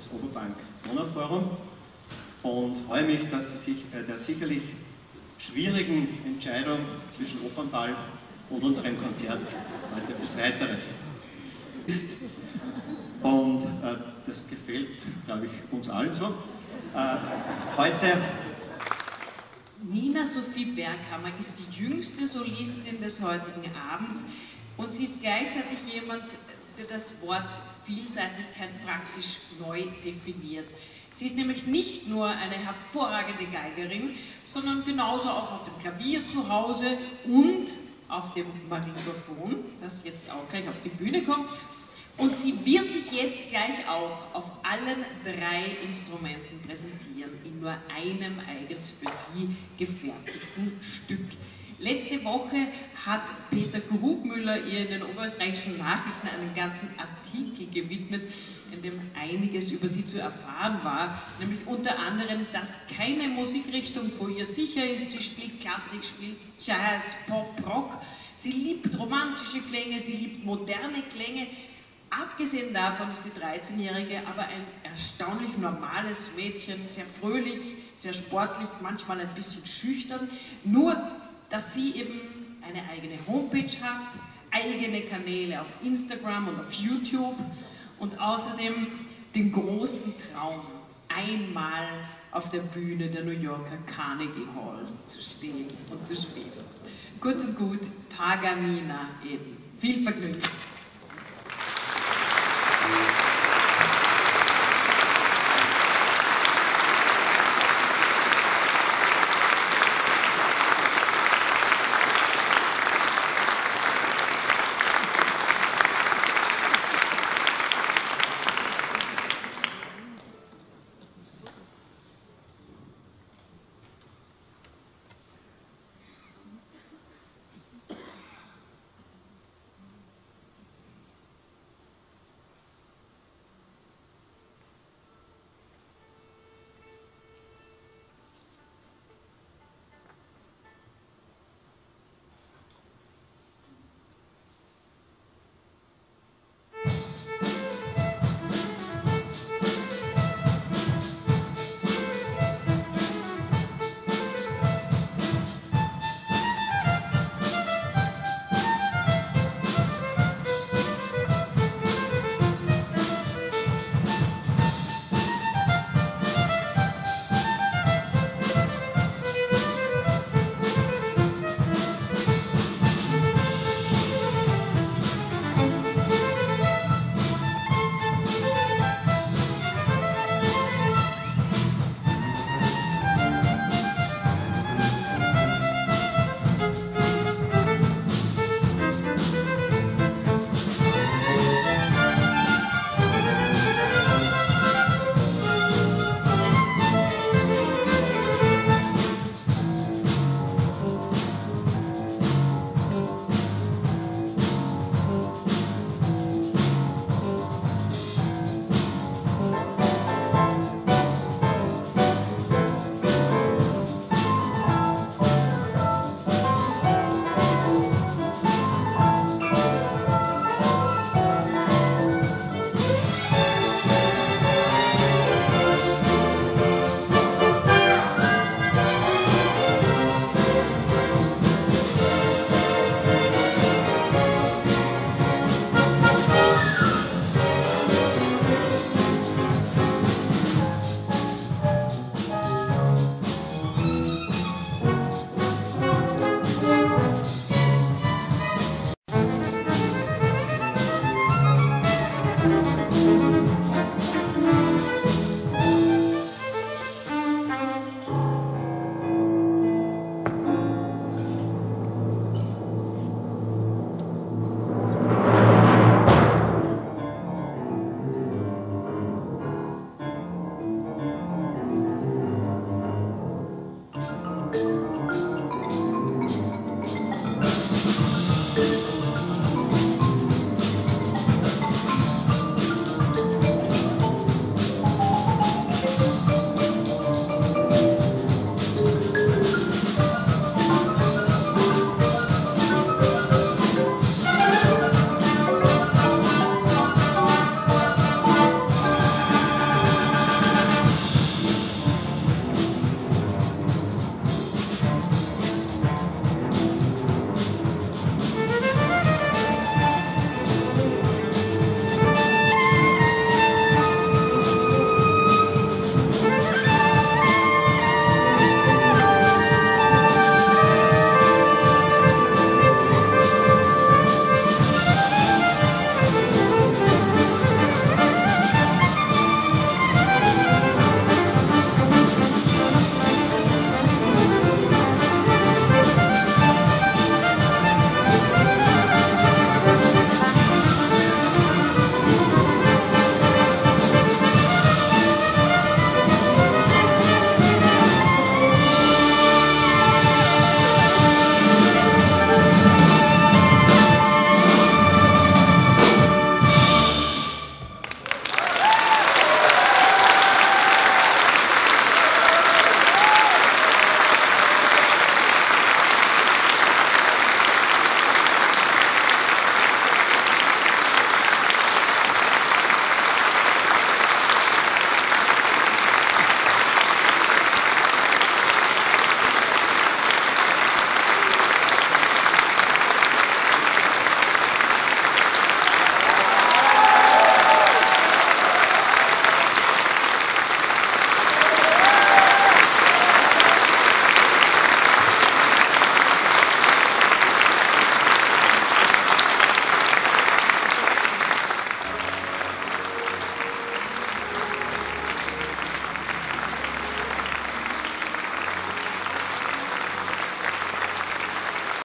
das Oberbank Donauforum und freue mich, dass Sie sich bei der sicherlich schwierigen Entscheidung zwischen Opernball und unserem Konzert heute für Zweiteres ist. Und das gefällt, glaube ich, uns allen so. Heute Nina Sophie Berghammer ist die jüngste Solistin des heutigen Abends und sie ist gleichzeitig jemand, der das Wort Vielseitigkeit praktisch neu definiert. Sie ist nämlich nicht nur eine hervorragende Geigerin, sondern genauso auch auf dem Klavier zu Hause und auf dem Marimbaphon, das jetzt auch gleich auf die Bühne kommt. Und sie wird sich jetzt gleich auch auf allen 3 Instrumenten präsentieren, in nur einem eigens für sie gefertigten Stück. Letzte Woche hat Peter Grubmüller ihr in den Oberösterreichischen Nachrichten einen ganzen Artikel gewidmet, in dem einiges über sie zu erfahren war, nämlich unter anderem, dass keine Musikrichtung vor ihr sicher ist. Sie spielt Klassik, spielt Jazz, Pop, Rock. Sie liebt romantische Klänge, sie liebt moderne Klänge. Abgesehen davon ist die 13-Jährige aber ein erstaunlich normales Mädchen, sehr fröhlich, sehr sportlich, manchmal ein bisschen schüchtern. Nur, dass sie eben eine eigene Homepage hat, eigene Kanäle auf Instagram und auf YouTube und außerdem den großen Traum, einmal auf der Bühne der New Yorker Carnegie Hall zu stehen und zu spielen. Kurz und gut, Paganina eben. Viel Vergnügen.